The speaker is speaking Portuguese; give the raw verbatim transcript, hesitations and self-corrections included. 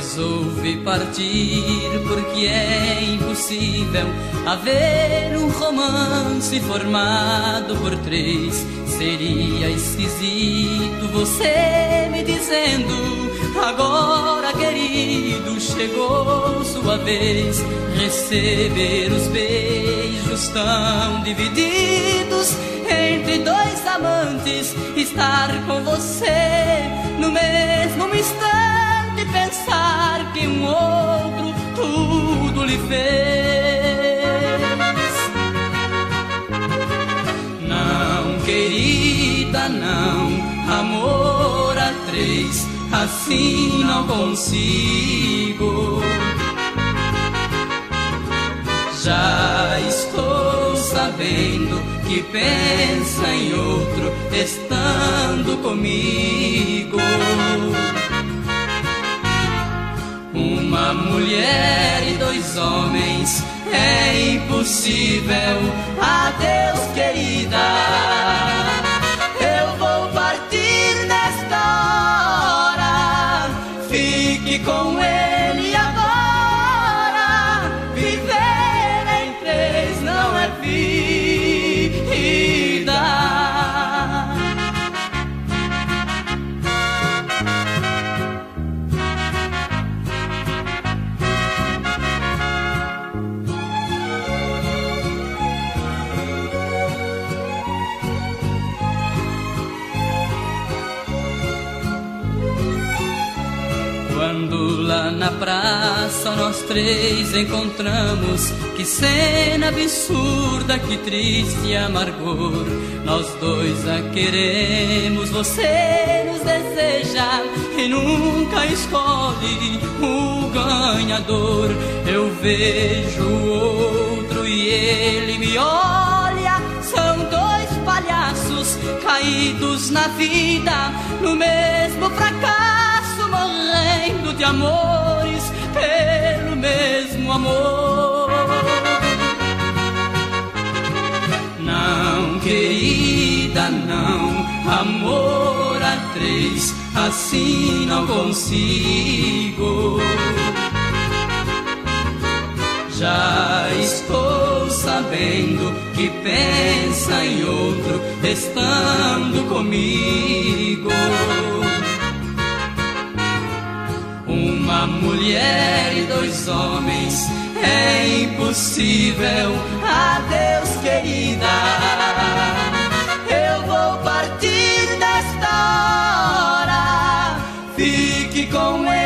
Resolvi partir porque é impossível haver um romance formado por três. Seria esquisito você me dizendo: agora, querido, chegou sua vez. Receber os beijos tão divididos entre dois amantes, estar com você no mesmo instante, pensar que um outro tudo lhe fez. Não, querida, não, amor a três, assim não consigo. Já estou sabendo que pensa em outro estando comigo. Uma mulher e dois homens é impossível. Adeus, querida, eu vou partir nesta hora. Fique com ele agora. Viver em três não é vida. Quando lá na praça nós três encontramos, que cena absurda, que triste amargor. Nós dois a queremos, você nos deseja e nunca escolhe o ganhador. Eu vejo o outro e ele me olha. São dois palhaços caídos na vida, no mesmo fracasso, morrendo de amores pelo mesmo amor. Não, querida, não, amor a três, assim não consigo. Já estou sabendo que pensa em outro estando comigo. Uma mulher e dois homens é impossível. Adeus, querida, eu vou partir nesta hora. Fique com ele.